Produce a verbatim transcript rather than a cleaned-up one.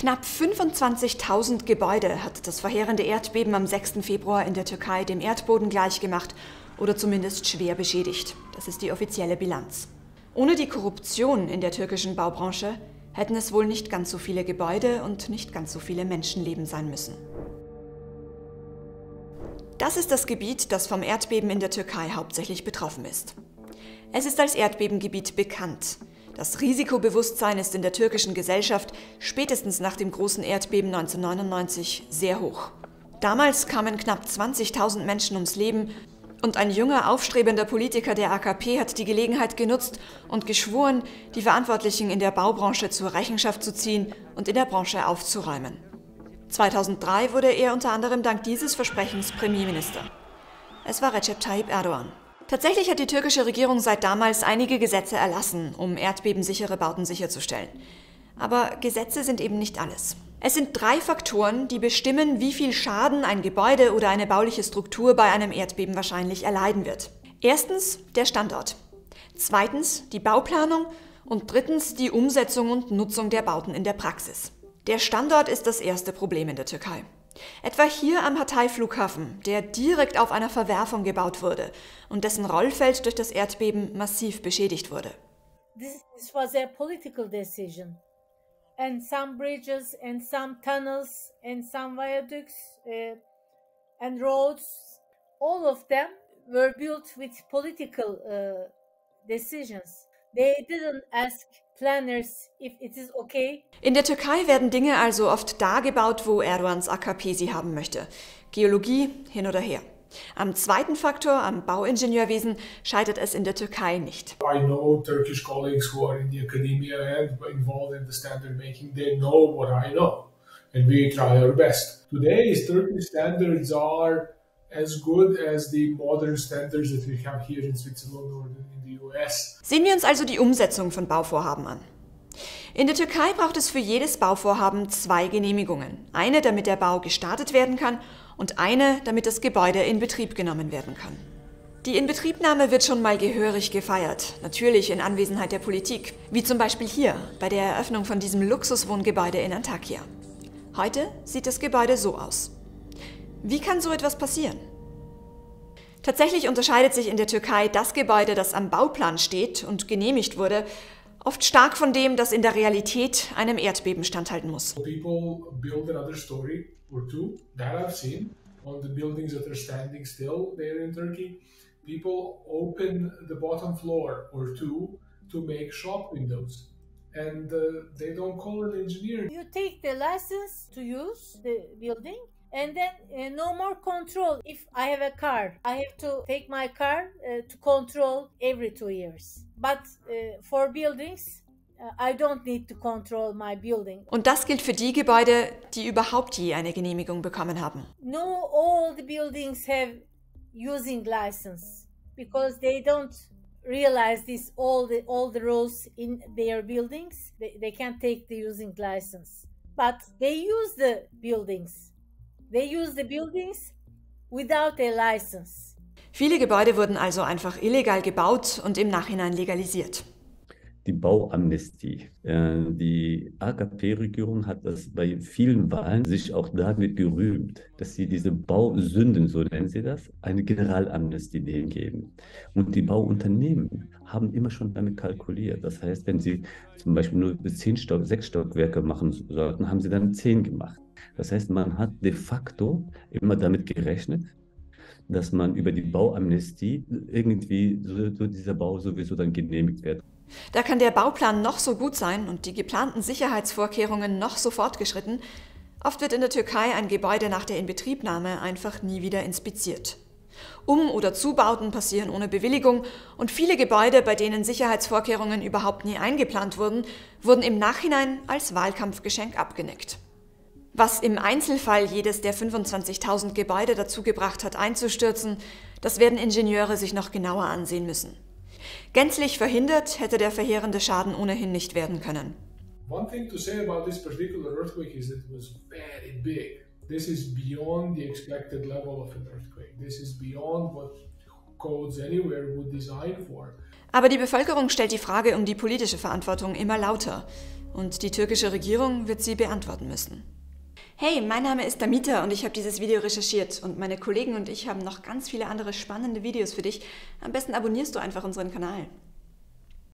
Knapp fünfundzwanzigtausend Gebäude hat das verheerende Erdbeben am sechsten Februar in der Türkei dem Erdboden gleichgemacht oder zumindest schwer beschädigt. Das ist die offizielle Bilanz. Ohne die Korruption in der türkischen Baubranche hätten es wohl nicht ganz so viele Gebäude und nicht ganz so viele Menschenleben sein müssen. Das ist das Gebiet, das vom Erdbeben in der Türkei hauptsächlich betroffen ist. Es ist als Erdbebengebiet bekannt. Das Risikobewusstsein ist in der türkischen Gesellschaft spätestens nach dem großen Erdbeben neunzehnhundertneunundneunzig sehr hoch. Damals kamen knapp zwanzigtausend Menschen ums Leben und ein junger, aufstrebender Politiker der A K P hat die Gelegenheit genutzt und geschworen, die Verantwortlichen in der Baubranche zur Rechenschaft zu ziehen und in der Branche aufzuräumen. zweitausenddrei wurde er unter anderem dank dieses Versprechens Premierminister. Es war Recep Tayyip Erdogan. Tatsächlich hat die türkische Regierung seit damals einige Gesetze erlassen, um erdbebensichere Bauten sicherzustellen. Aber Gesetze sind eben nicht alles. Es sind drei Faktoren, die bestimmen, wie viel Schaden ein Gebäude oder eine bauliche Struktur bei einem Erdbeben wahrscheinlich erleiden wird. Erstens der Standort, zweitens die Bauplanung und drittens die Umsetzung und Nutzung der Bauten in der Praxis. Der Standort ist das erste Problem in der Türkei. Etwa hier am Hatay-Flughafen, der direkt auf einer Verwerfung gebaut wurde und dessen Rollfeld durch das Erdbeben massiv beschädigt wurde. This was a political decision. And some bridges and some tunnels and some viaducts uh, and roads, all of them were built with political uh, decisions. They didn't ask planners if it is okay. In der Türkei werden Dinge also oft da gebaut, wo Erdogans A K P sie haben möchte. Geologie hin oder her. Am zweiten Faktor, am Bauingenieurwesen, scheitert es in der Türkei nicht. I know Turkish colleagues who are in the academia and involved in the standard making. They know what I know, and we try our best. Today's Turkish standards are as good as the modern standards that we have here in Switzerland or in the U S. Sehen wir uns also die Umsetzung von Bauvorhaben an. In der Türkei braucht es für jedes Bauvorhaben zwei Genehmigungen. Eine, damit der Bau gestartet werden kann, und eine, damit das Gebäude in Betrieb genommen werden kann. Die Inbetriebnahme wird schon mal gehörig gefeiert, natürlich in Anwesenheit der Politik, wie zum Beispiel hier bei der Eröffnung von diesem Luxuswohngebäude in Antakya. Heute sieht das Gebäude so aus. Wie kann so etwas passieren? Tatsächlich unterscheidet sich in der Türkei das Gebäude, das am Bauplan steht und genehmigt wurde, oft stark von dem, das in der Realität einem Erdbeben standhalten muss. People build another story or two that I've seen on the buildings that are standing still there in Turkey. People open the bottom floor or two to make shop windows, and uh, they don't call an engineer. You take the license to use the building, and then uh, no more control. If I have a car, I have to take my car uh, to control every two years. But uh, for buildings, uh, I don't need to control my building. Und das gilt für die Gebäude, die überhaupt je eine Genehmigung bekommen haben. No, all the buildings have using license because they don't realize this all the all the rules in their buildings. They, they can't take the using license, but they use the buildings. They use the buildings without a license. Viele Gebäude wurden also einfach illegal gebaut und im Nachhinein legalisiert. Die Bauamnestie. Die A K P-Regierung hat das bei vielen Wahlen sich auch damit gerühmt, dass sie diese Bausünden, so nennen sie das, eine Generalamnestie denen geben. Und die Bauunternehmen haben immer schon damit kalkuliert. Das heißt, wenn sie zum Beispiel nur bis zehn Stock, sechs Stockwerke machen sollten, haben sie dann zehn gemacht. Das heißt, man hat de facto immer damit gerechnet, dass man über die Bauamnestie irgendwie so, so dieser Bau sowieso dann genehmigt wird. Da kann der Bauplan noch so gut sein und die geplanten Sicherheitsvorkehrungen noch so fortgeschritten. Oft wird in der Türkei ein Gebäude nach der Inbetriebnahme einfach nie wieder inspiziert. Um- oder Zubauten passieren ohne Bewilligung und viele Gebäude, bei denen Sicherheitsvorkehrungen überhaupt nie eingeplant wurden, wurden im Nachhinein als Wahlkampfgeschenk abgenickt. Was im Einzelfall jedes der fünfundzwanzigtausend Gebäude dazu gebracht hat, einzustürzen, das werden Ingenieure sich noch genauer ansehen müssen. Gänzlich verhindert hätte der verheerende Schaden ohnehin nicht werden können. One thing to say about this particular earthquake is that it was very big. This is beyond the expected level of an earthquake. This is beyond what codes anywhere would design for. Aber die Bevölkerung stellt die Frage um die politische Verantwortung immer lauter. Und die türkische Regierung wird sie beantworten müssen. Hey, mein Name ist Damita und ich habe dieses Video recherchiert und meine Kollegen und ich haben noch ganz viele andere spannende Videos für dich. Am besten abonnierst du einfach unseren Kanal.